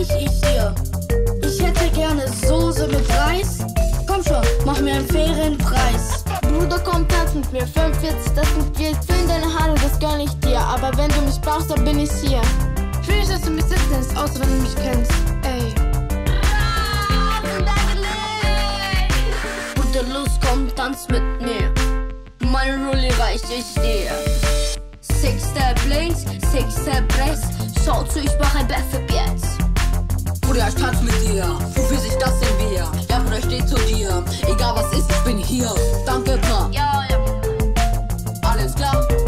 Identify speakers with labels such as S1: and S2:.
S1: reich ich dir. Ich hätte gerne Soße mit Reis. Komm schon, mach mir einen fairen Preis.
S2: Bruder, komm, tanz mit mir. 45, das sind wir. Füll deine Haare, das gönn ich dir. Aber wenn du mich brauchst, dann bin ich hier. Ich will nicht, dass du mich sitzen lässt, außer wenn du mich kennst. Ey.
S1: Bruder, los, komm, tanz mit mir. Meine Rolli reich ich dir. Six-Step links, Six-Step rechts. Schau zu, ich mach ein Backflip jetzt.
S3: Bruder, ich tanz mit dir. So wie sich das sehen wir. Ja, Bruder, ich steh zu dir. Egal was ist, ich bin hier. Danke, Bra.
S1: Ja.
S3: Alles klar.